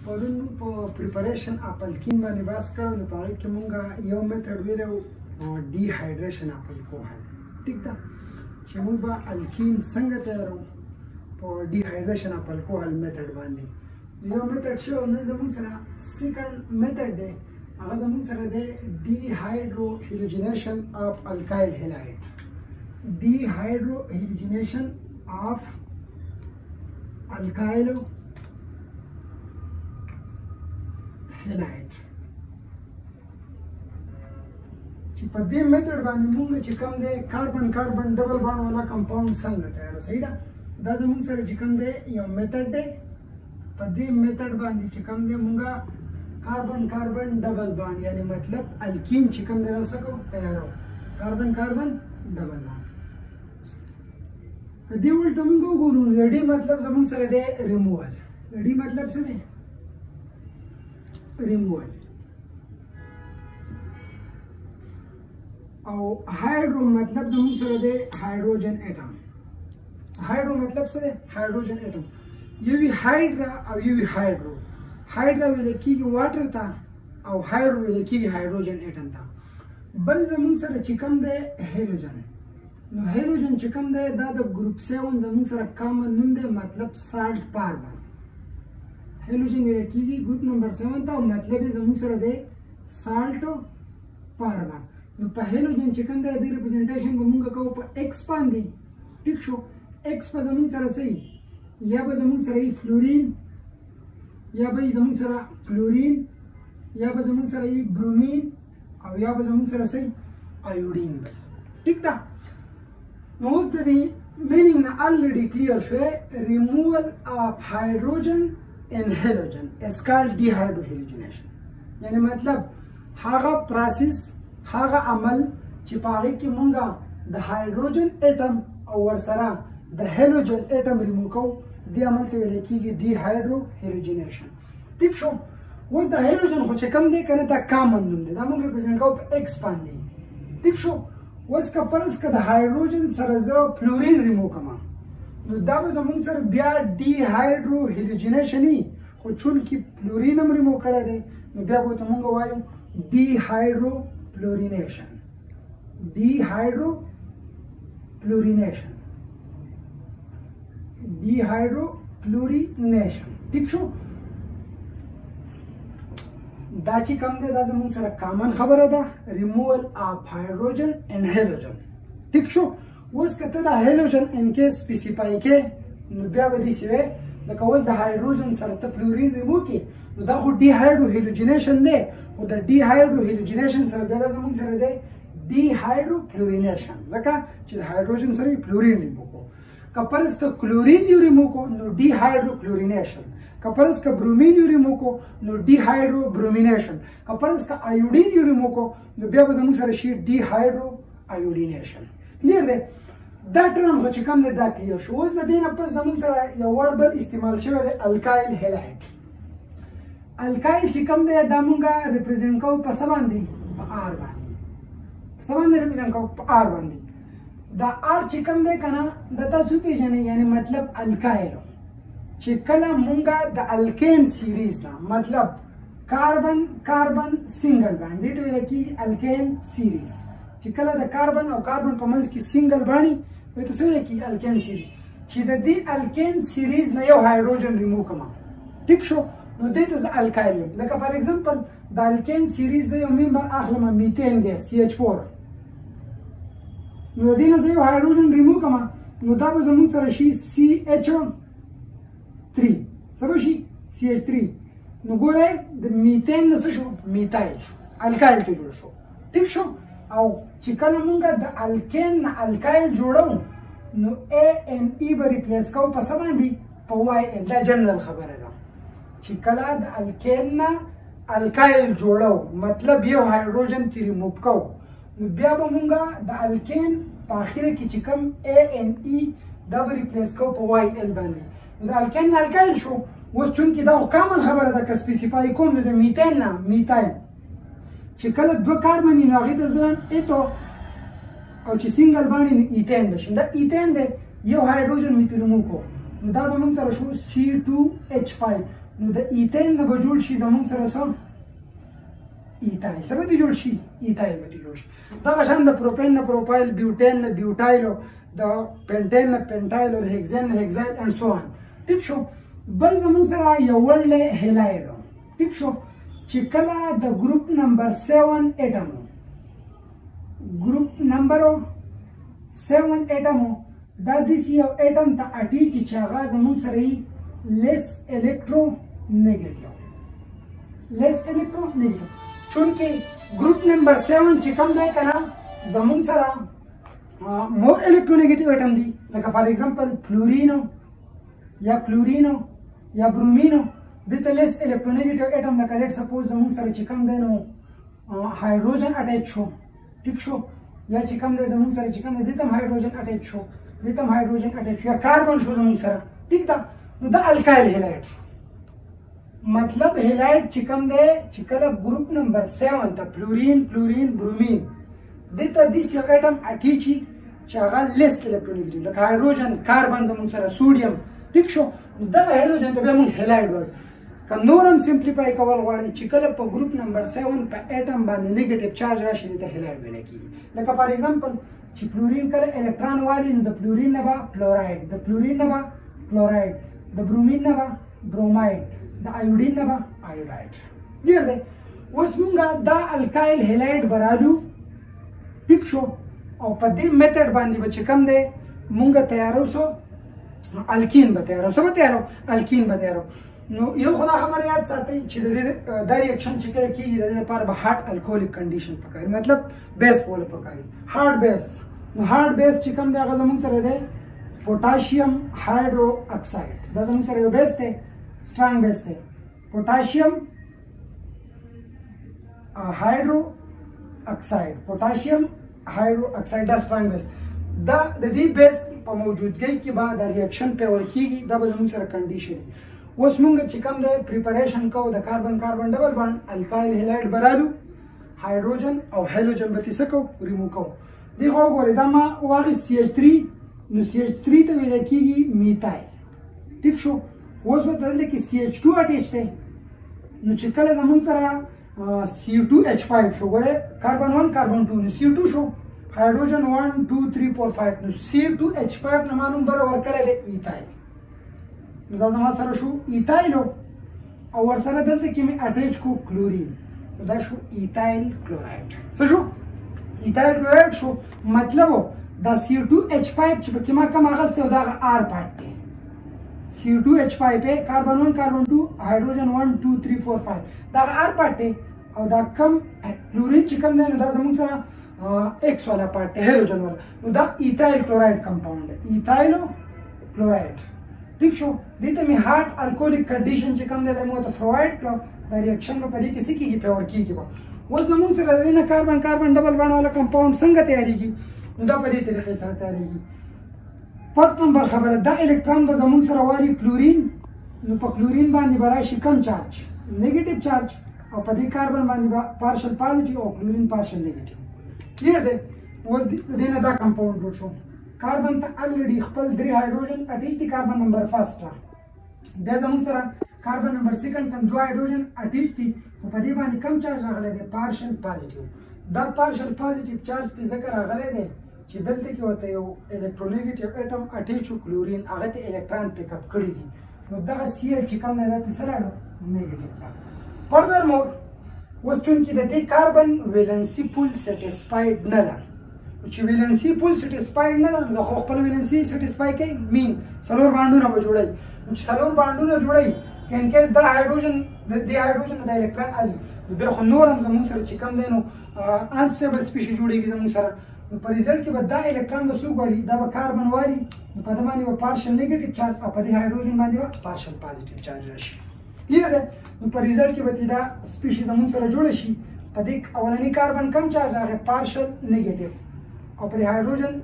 پرون په پریپریشن اپ الکین باندې بحث کړو نو په هغې کې مونږ یو میتھډ ویلی ډي هایډریشن اپ الکوهل ټیک ده چې مونږ به الکین څنګه تیارو په ډي هایډریشن اپ الکوهل میتھډ باندې یو میتھډ شو نن زموږ سره سیکنډ میتھډ دی هغه زموږ سره دی ډي هایډرو هیلوجینیشن اف الکایل هیلایډ ډي هایډرو هیلوجینیشن اف الکایلو هیلایډ چې په دې میتھډ باندې موږ چې کوم دی کاربن کاربن ډبل بانډ والا کمپاوند څنګه تیارو صحیح ده دا زموږ سره چې کوم دی یو میتھډ دی په دې میتھډ باندې چې کوم دی موږ کاربن کاربن ډبل بانډ یعنی مطلب الکین چې کوم دی دا څه کوو تیارو کاربن کاربن ډبل بانډ په دې ولته موږ وګورو د ډي مطلب زموږ سره دی ریموول د ډي مطلب څه دی ریموول او هایډرو مطلب زموږ سره دی هایډروجن اټم هایډرو مطلب څه دی هایډروجن اټم یو وی هایډرا او یو وی هایډرو هایډرا ویل کېږي واټر ته او هایډرو ویل کېږي هایډروجن اټم ته بل زموږ سره چې کوم دی هیلوجن نو هیلوجن چې کوم دی دا د ګروپ 7 زموږ سره کامن نوم دی مطلب سالټ کاربن هیلوجن ویل کېږي ګروپ نمبر 7 ته او مطلب یې زموږ سره دی سالټ کاربن نو په هیلوجن چې کوم دی د ریپرزنټیشن به موږ کوو په ایکس باندې ټیک شو ایکس به زموږ سره صحیح یا به زموږ سره یې فلورین یا به زموږ سره کلورین یا به زموږ سره یې برومین او یا به زموږ سره صحیح آیوډین به ټیک ده نو اوس د دې مینینګ نه الریډي کلیر شوی ریموول اف هایډروجن ان هیلوجن از کالډ ډي هایډرو هیلوجینیشن یعنی مطلب هغه پروسس هغه عمل چې په هغې کې مونږ د هایډروجن اټم او ورسره د هیلوجن اټم ریمو کوو دې عمل ته ویل کېږي ډي هایډرو هیلوجینیشن ټیک شو اوس د هیلوجن خو چې کوم دی که نه دا کامن نوم دی دا مونږ ریپرزنټ کوو په ایکس باندې ټیک شو اوس که فرض که د هایډروجن سره زه فلورین ریمو کړم نو دا به زموږ سره بیا ډي هایډرو هیلوجینیشن وي خو چونکې فلورین هم ریمو کړی دی نو بیا به ورته مونږ وایو ډي هایډرو fluorination dehydrofluorination ٹھیک شو دا چې کوم دی دا زموږ سره کامن خبره ده ریموول اف هایډروجن ان هیلوجن ټیک شو اوس که ته دا هیلوجن ان کې سپیسیفای کې نو بیا به داسې وی لکه اوس د هایډروجن سره ته فلورین ریمو کړې نو دا خو ډي هایډرو هیلوجینیشن دی خو د ډي هایډرو هیلوجینیشن سره بیا دا زموږ سره دی ډي هایډرو فلورینیشن ځکه چې د هایډروجن سره یې فلورین ریمو کړو که فرض که کلورین یې ریمو کړو نو ډي هایډرو کلورینیشن که فرض که برومین یې ریمو کړو نو ډي هایډرو برومینیشن که فرض که آیوډین یې ریمو کړو نو بیا به زموږ سره شي ډي هایډرو آیوډینیشن کلیر دی دا ټرم خو چې کوم دی دا کلیر شو اوس د دې نه پس زموږ سره یو ورډ بل استعمال شوی دی الکایل هیلایډ الکایل چې کوم دی دا مونږ ریپرزنټ کوو په څه باندې په آر باندې په څه باندې ریپرزنټ کوو په آر باندې دا آر چې کوم دی که نه دا تاسو پېژنئ یعنی مطلب الکایلو چې کله مونږ د الکین سیریز نه مطلب کاربن کاربن سنګل باند دې ته ویل کېږي الکین سیریز چې کله د کاربن او کاربن په منځ کې سنګل باندې وایي ته څه ویل کېږي الکین سیریز چې د دې الکین سیریز نه یو هایډروجن ریمو کړم ټیک شو نو دې ته زه الکایل یم لکه فار ایگزامپل د الکین سیریز زه یو ممبر اخلم میتین ګیس CH4 نو د دې نه زه یو هایډروجن ریمو کړم نو دا به زموږ سره شي CH3 څه به شي CH3 نو ګورئ د میتین نه څه شو میتایل شو الکایل ته جوړ شو ټیک شو او چې کله مونږ د الکین نه الکایل جوړو نو ANE به ریپلیس کوو په څه باندې په YL دا جنرال خبره ده چې کله د الکین نه الکایل جوړو مطلب یو هایډروجن ترې ریموف کوو نو بیا به مونږ د الکین په اخره کې چې کوم ANE دا به ریپلیس کوو په YL باندې نو د الکین نه الکایل شو اوس چونکې دا خو کامن خبره ده که سپیسیفای کوم نو د میتین نه میتایل چې کله دوه کاربن وي نو هغې ته زه ایتو او چې سنګل باندې نو ایتین به شي دا ایتین دی یو هایډروجن مې ترې ریموو کړو نو دا زموږ سره شو C2H5 نو د ایتین نه به جوړ شي زمونږ سره څه ایتایل. څه به دې جوړ شي؟ ایتایل به دې جوړ شي. دغه شان د پروپین نه پروپایل، بیوټین نه بیوټایلو، د پینټین نه پینټایلو، د هیګزین نه هیګزایل اینډ سو آن. ټیک شو. بل زمونږ سره یو ورډ دی هیلایډ. ټیک شو. چې کله د ګروپ نمبر 7 اټم ګروپ نمبر 7 اټم دا داسې یو اټم ته اټیږي چې هغه زمونږ سره یي لیس الکترو نیګیټیو. لیس الکترو نیګیټیو چونکې ګروپ نمبر 7 چې کوم دی که نه زمونږ سره مور الکترو نیګیټیو اټم دی. لکه فار ایگزامپل فلورینو یا کلورینو یا برومینو دته لیس الکترونیګیټیو اټم لکه لیټ سپوز زمونږ سره چې کوم دی نو هایدروجن اټیچ شو. ټیک شو. یا چې کوم دی زمونږ سره چې کوم دی دته هم هایدروجن اټیچ شو، دته هم هایدروجن اټیچ شو، یا کاربن شو زمونږ سره. ټیک ده. نو دا الکایل هیلایډ شو. مطلب هیلایډ چې کوم دی چې کله ګروپ نمبر 7 ته فلورین، کلورین، برومین دته داسې یو اټم اټیچي چې هغه لیس الکترونیګیټیو لکه هایدروجن، کاربن زمونږ سره، سوډیم. ټیک شو. دغه هایدروجن ته بیا موږ هیلایډ وایو. که نور هم سمپلیفای کول غواړئ چې کله په ګروپ نمبر 7 په اټم باندې نیګیټیو چارج راشي دې ته هیلایډ ویل کېږي. لکه فار ایگزامپل چې فلورین کله الکترون والي نو د فلورین نه به فلورایډ، د فلورین نه به فلورایډ، د برومین نه به برومایډ، د ایوډین نه به ایوډایډ. ډېر دی. اوس موږ دا الکایل هیلایډ برالو. ټیک شو. او په دې میتھډ باندې به چې کوم دی موږ تیارو سو الکین به تیارو. څه به تیارو؟ الکین به تیارو. نو یو خدا خبره یاد ساتئ چې د دا ریاکشن چې کله کېږي د دې لپاره به هارډ الکوهولیک کنډیشن پکاري، مطلب بیس پوله پکاري، هارډ بیس. نو هارډ بیس چې کوم دی هغه زموږ سره دی پوټاشیم هایدرو اکساید. دا زموږ سره یو بیس دی، سترانګ بیس دی. پوټاشیم هایدرو اکساید، پوټاشیم هایدرو اکساید دا سترانګ بیس. دا د دې بیس په موجودګۍ کې به دا ریاکشن پیاوړی کېږي. دا به زموږ سره کنډیشن وي. اوس موږ چې کوم دی پریپریشن کوو د کاربن کاربن ډبل بانډ الکایل هیلایډ برالو، هایدروجن او هیلوجن به څه کوو؟ ریموو کوو. دې خو وګورئ دا ما واخیست CH3. نو CH3 ته ویل کېږي میتایل. ټیک شو. اوس ورته دلته کې CH2 اټیچ دی. نو چې کله زموږ سره CO2H5 شو، ګورئ کاربن 1 کاربن 2 نو CO2 شو، هایدروجن 1 2 3 4 5 نو C2H5 نه ما نوم بره ورکړی دی ایتایل. نو دا زما سره شو ایتایلو. او ورسره دلته کې مې اټیچ کو کلورین. نو دا شو ایتایل کلورایډ. څه شو؟ ایتایل کلورایډ شو. مطلب دا CO2H5 چې پکې ما کم اغستی او دا R پارټ دی. CO2H5 کاربن 1 کاربن 2 هایدروجن 1 2 3 4 5 دا R پارټ دی. او دا کم کلورین چې کم دی نو دا زموږ سره ایکس والا پارټ دی، هیلوجن والا. نو دا ایتایل کلورایډ کمپاوند دی، ایتایلو کلورایډ. ٹھیک شو. دې ته مې هارډ الکوهولیک کنډیشن چې کوم دی دا مو ته پرووایډ کړو. دا ریاکشن به په دې کې څه کېږي؟ پیاوړی کېږي به. اوس زموږ سره د دې نه کاربن کاربن ډبل بانډ والا کمپاوند څنګه تیارېږي؟ نو دا په دې طریقې سره تیارېږي. فرست نمبر خبره دا الکترون به زموږ سره والي کلورین. نو په کلورین باندې به راشي کم چارج، نیګیټیو چارج. او په دې کاربن باندې به پارشل پازیټیو او کلورین پارشل نیګیټیو. کلیر دی. اوس د دې نه دا کمپاوند جوړ شو. کاربن ته الریډي خپل 3 هایدروجن اټیچ دي کاربن نمبر فرست ته. بیا زموږ سره کاربن نمبر سیکنډ ته 2 هایدروجن اټیچ دي. په دې باندې کم چارج راغلی دی؟ پارشل پازیټیو. دا پارشل پازیټیو چارج په ځکه راغلی دی چې دلته کې ورته یو الکترونیګیټیو اټم اټیچ و کلورین، هغه ته الکترون پیک اپ کړي دي. نو دغه Cl چې کوم دی دا ته څه راړو؟ نیګیټیو. فردر مور اوس چونکې د دې کاربن ویلنسي پول سیټسفاید نه ده. چې ویلنسي پول سیټسفاید نه ده نو خو خپل ویلنسي سیټسفای کوي مین څلور بانډونه به جوړوي. نو چې څلور بانډونه جوړوي که ان کیس دا هایدروجن د دې هایدروجن د الکترون الي نو بیا خو نور هم زموږ سره چې کوم دی نو انسټیبل سپیشي جوړېږي زموږ سره. نو په ریزلټ کې به دا الکترون به څوک والي؟ دا به کاربن والي. نو په دې باندې به پارشل نیګیټیو چارج او په دې هایدروجن باندې به پارشل پازیټیو چارج راشي. کلیر دی. نو په ریزلټ کې به دا سپیشي زموږ سره جوړه شي. په دې اولنی کاربن کم چارج راغی پارشل نیګیټیو. او پر هایدروجن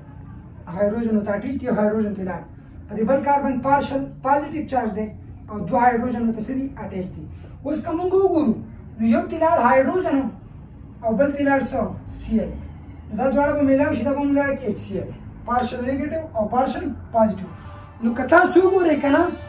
ته اټیچ دی، هایدروجن ته لاړ. په دې بل کاربن پارشل پازیټیو چارج دی او 2 هایدروجن ته څه دي؟ اټیچ دي. اوس که موږ وګورو نو یو ته لاړ هایدروجن او بل ته لاړ څه؟ Cl. دا دواړه به میلاو شي، دا به موږ لاړ HCl، پارشل نیګیټیو او پارشل پازیټیو. نو که تاسو وګورئ که نه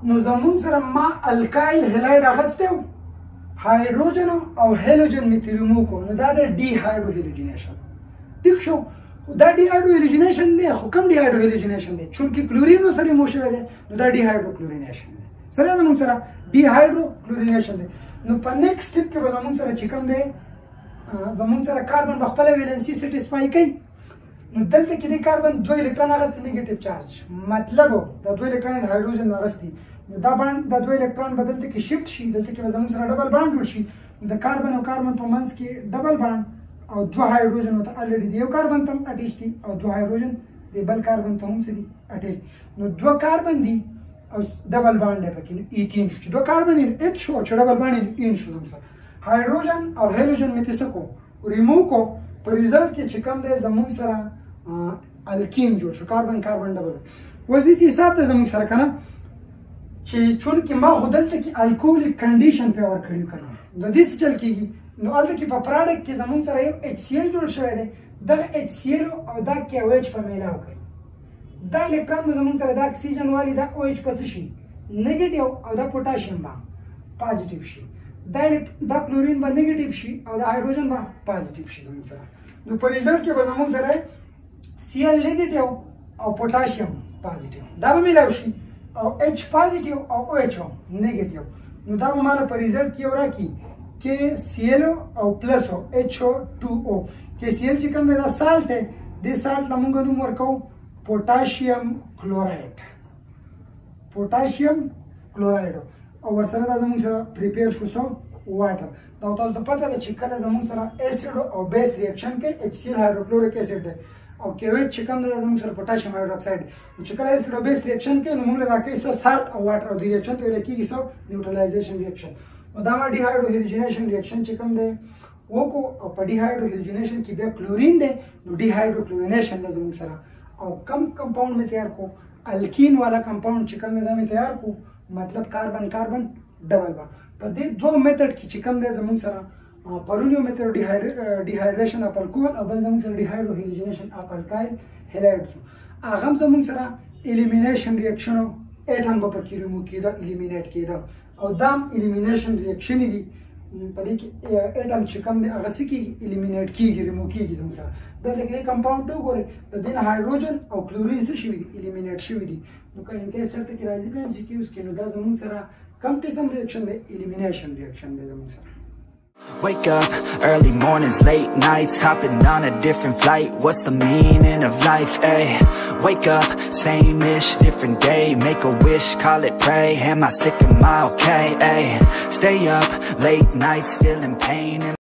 نو زمون سره ما الکایل هلایډ اغسته هایدروجن او هیلوجن می تریمو کو نو دا د ډي هایدرو هیلوجنیشن ټیک شو دا ډي هایدرو هیلوجنیشن دی خو کوم ډي هایدرو هیلوجنیشن دی چونکی کلورین سره مو شوی دی نو دا ډي هایدرو کلورینیشن دی سره زمون سره ډي هایدرو کلورینیشن دی نو په نیکسټ سټپ کې به زمون سره چې کوم دی زمون سره کاربن په خپل ویلنسي سټیسفای کوي نو دلته کې د کاربن 2 الکترون اغستی نیگیټیو چارج مطلب دا 2 الکترون د هایدروجن اغستی نو دا باند د 2 الکترون بدلته کې شفت شي دلته کې زموږ سره ډبل باند جوړ شي د کاربن او کاربن په منځ کې ډبل باند او 2 هایدروجن ته الریډي دی یو کاربن ته اٹیچ دي او 2 هایدروجن د بل کاربن ته هم سړي اٹیچ نو 2 کاربن دي او ډبل باند دی پکې ایتین شو 2 کاربن ایت شو چې ډبل باند این شو هایدروجن او هیلوجن مته کو ریموو کو په ریزلټ کې چې کوم دی زموږ سره الکین جوړ شو کاربن کاربن ډبل اوس دې حساب ته زموږ سره کنه چې چونکې ما خو دلته کې الکولیک کنډیشن په ور کړیو کنه نو دې څه چل کېږي نو هلته کې په پراډکټ کې زموږ سره یو HCl جوړ شوی دی دغه HCl او دا KOH په میلاو کوي دا الکترون به زموږ سره دا اکسیجن والی دا OH په څه شي نیګیټیو او دا پوټاشیم به پازیټیو شي دا کلورین به نیګیټیو شي او دا هایدروجن به پازیټیو شي زموږ سره نو په ریزلټ کې به زموږ سره Cl نیګیټیو او پوټاشیم پازیټیو دا به میلاو شي او H پازیټیو او OH نیگیټیو نو دا به مالا په ریزلټ کې یو راکړي KCl او پلس HO2O KCl چې کوم دی دا سالټ دی دې سالټ له موږ نوم ورکوو پوټاشیم کلورایډ او ورسره دا زموږ سره پریپیر شو سو واټر دا تاسو ته پته ده چې کله زموږ سره اسید او بیس ریاکشن کوي HCl هایدروکلوریک اسید دی او KOH چې کوم دی زموږ سره پوټاشیم هایدروکساید چې کله اسید او بیس ریاکشن کوي نو موږ له راکوي سو سالټ او واټر او د ریاکشن ته ویل کېږي سو نیوټرلایزیشن ریاکشن نو دا ما ډي هایدرو هیلوجنیشن ریاکشن چې کوم دی وکړو او په ډي هایدرو هیلوجنیشن کې بیا کلورین دی نو ډي هایدرو کلورینیشن دی زموږ سره او کم کمپاوند مې تیار کو الکین والا کمپاوند چې کوم دی دا مې تیار کو مطلب کاربن کاربن ډبل با په دې دوه میتھډ کې چې کوم دی زموږ سره پرون یو میتھډ ډیهایډریشن اف الکول او بل زموږ سره ډیهایډرو هیلوجنیشن اف الکایل هیلایډ شو هغه زموږ سره الیمینیشن ریاکشن اټم به پکې ریموو کېده الیمینیټ کېده او دا الیمینیشن ریاکشن دي په دې کې اټم چې کوم دی هغه څه کېږي الیمینیټ کېږي ریموو کېږي زموږ سره دلته کې کمپاوند ته وګورئ د دې نه هایدروجن او کلورین څه شوي دي الیمینیټ شوي دي نو که انکیس چېرته کې راځي په MCQs کې نو دا زموږ سره کوم قسم ریاکشن دی الیمینیشن ریاکشن دی زموږ سره Wake up, early mornings, late nights, hopping on a different flight. What's the meaning of life, ayy? Wake up, same-ish, different day. Make a wish, call it pray. Am I sick, am I okay, ayy? Stay up, late nights, still in pain.